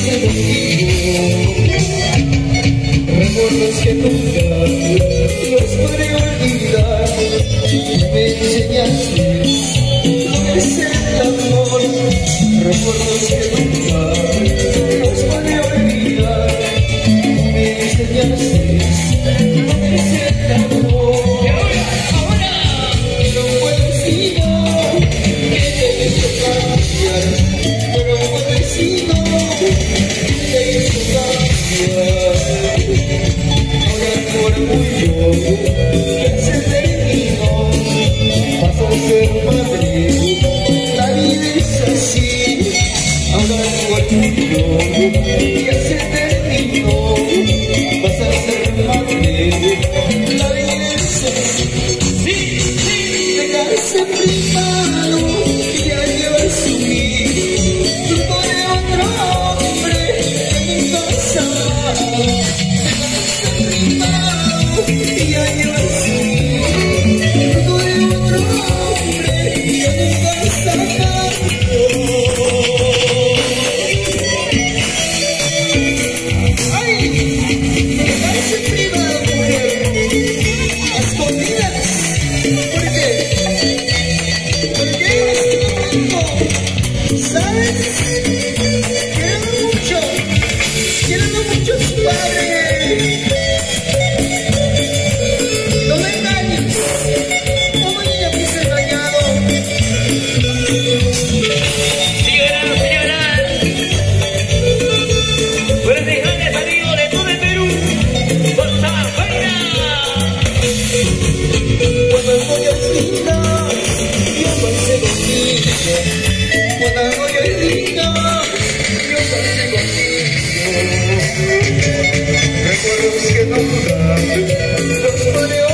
Recuerdos que nunca los podré olvidar. Me enseñaste lo que es el amor. Recuerdos que nunca los podré olvidar. Me enseñaste lo que es el amor. Y ahora, no puedo decir que te hizo cambiar. Pero puedo decir que te hizo cambiar. Orgullo que se terminó, pasó a ser madre, la vida es así. Ahora tu orgullo que se terminó, pasó a ser madre, la vida es así. Sí, sí, te casé privado y ya llevas su vida, fruto de otro hombre que nunca has amado. Y ya llevas su fruto de otro hombre que nunca has amado. ¡Ay! ¡Quedarse privado, mujer! ¡A escondidas! ¿Por qué? Porque ¿sabes? Quiero mucho a su padre. Cuando yo es linda, yo pasé contigo. Recuerdos que nunca los podré